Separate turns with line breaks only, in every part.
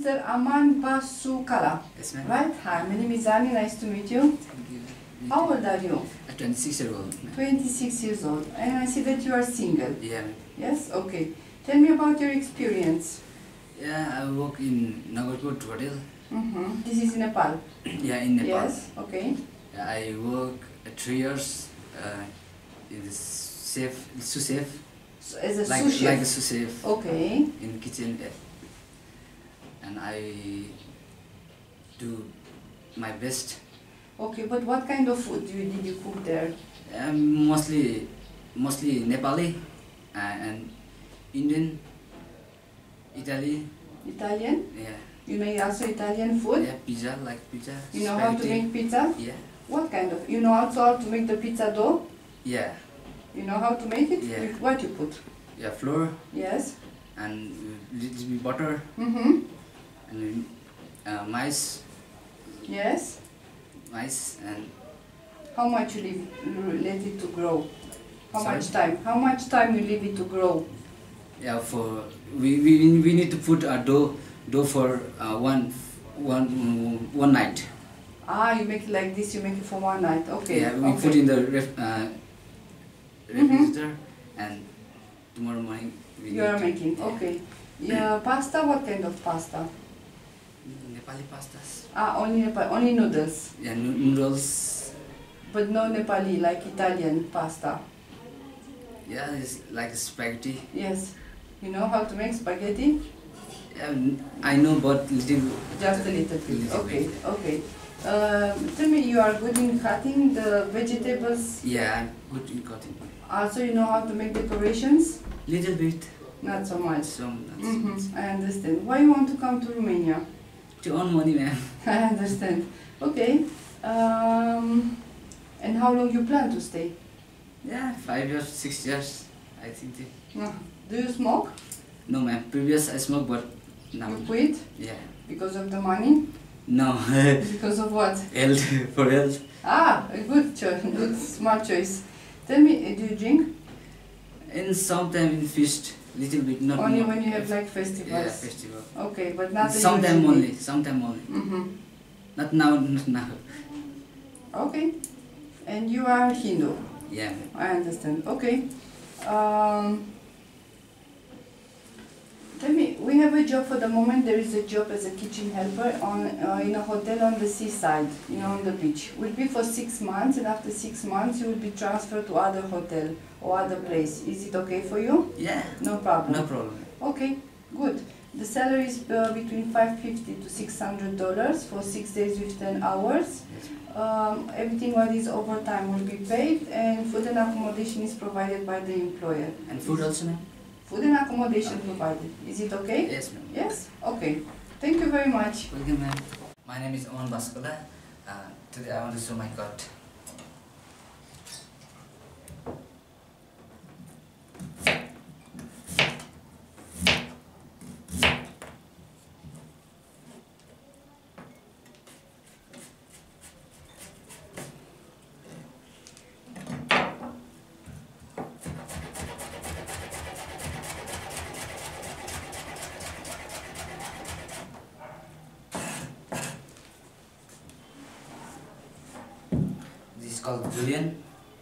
Mr. Aman Basukala.
Yes, ma'am.
Right? Hi, my name is Ani. Nice to meet you.
Thank you.
How old are you?
26-year-old.
26 years old. And I see that you are single.
Yeah.
Yes? Okay. Tell me about your experience.
Yeah, I work in Nagarkot Hotel.
This is Nepal.
Yeah, in Nepal.
Yes? Okay.
Yeah, I work 3 years in the sous chef.
So, as a
Like
sous chef.
like a sous chef
Okay.
in kitchen, and I do my best.
Okay, but what kind of food did you cook there?
Mostly Nepali and Indian, Italy.
Italian?
Yeah.
You make also Italian food?
Yeah, pizza, like pizza.
You know how to
spaghetti.
make pizza?
Yeah.
What kind of? You know also how to make the pizza dough?
Yeah.
You know how to make it?
Yeah.
With what you put?
Yeah, flour
Yes.
and little bit butter and mice
Yes.
and
How much you let it to grow? How
Sorry?
much time? How much time you leave it to grow?
yeah, for we need to put a dough for one night.
Ah, you make it like this. You make it for one night. Okay.
Yeah, we
okay.
put in the refrigerator and tomorrow morning we
You
need
are
to-
making.
yeah.
Okay. Yeah, pasta. What kind of pasta?
Nepali pastas.
Ah, only noodles,
Yeah, noodles.
but no Nepali like Italian pasta.
Yeah, it's like spaghetti.
Yes. You know how to make spaghetti?
Yeah, I know, but little.
Just a little bit.
Little
Okay.
bit.
Okay. Tell me, you are good in cutting the vegetables.
Yeah, I'm good in cutting.
Also, you know how to make decorations?
Little bit.
Not so much.
Some.
I understand. Why you want to come to Romania?
To earn money, man.
I understand. Okay. And how long you plan to stay?
Yeah, 5 years, 6 years, I think.
Do you smoke?
No, man. Previous I smoked, but now.
You quit
Yeah.
because of the money?
No.
Because of what?
Health, for health.
Ah, a good choice. Good, smart choice. Tell me, do you drink?
And sometime in feast, little bit, not
Only
more.
when you have like festivals?
Yeah, festival.
Okay, but not
Sometime
usually.
only, sometime only.
Mm-hmm.
Not now, not now.
Okay. And you are Hindu?
Yeah.
I understand. Okay. Tell me, we have a job for the moment. There is a job as a kitchen helper in a hotel on the seaside, on the beach. Will be for 6 months, and after 6 months you will be transferred to other hotel or other place. Is it okay for you?
Yeah.
No problem.
No problem.
Okay, good. The salary is between $550 to $600 for 6 days with 10 hours. Everything what is overtime will be paid, and food and accommodation is provided by the employer.
And food also, ma'am?
Food and accommodation provided. Is it okay?
Yes, ma'am.
Yes? Okay. Thank you very much.
Welcome, ma'am. My name is Aman Basukala. Today I want to show my cut. This is called julienne.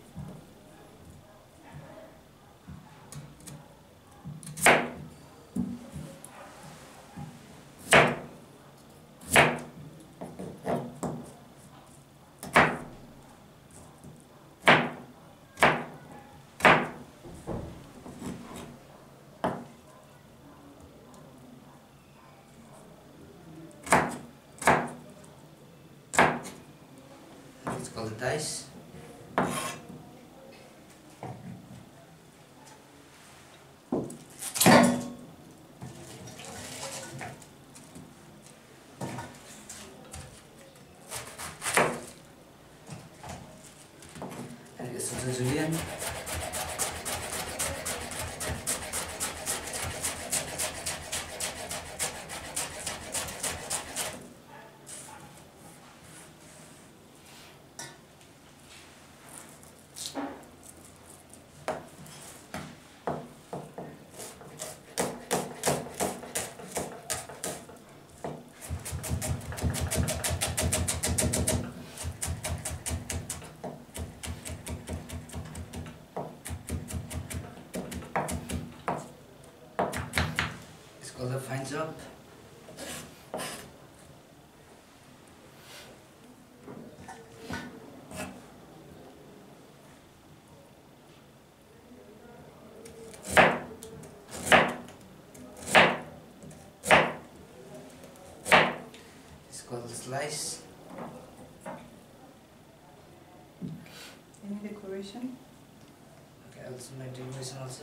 It's called the dice. And it's also julienne. It's called slice.
Any decoration?
Okay, also my decoration also.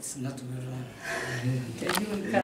It's not good.
Okay, you will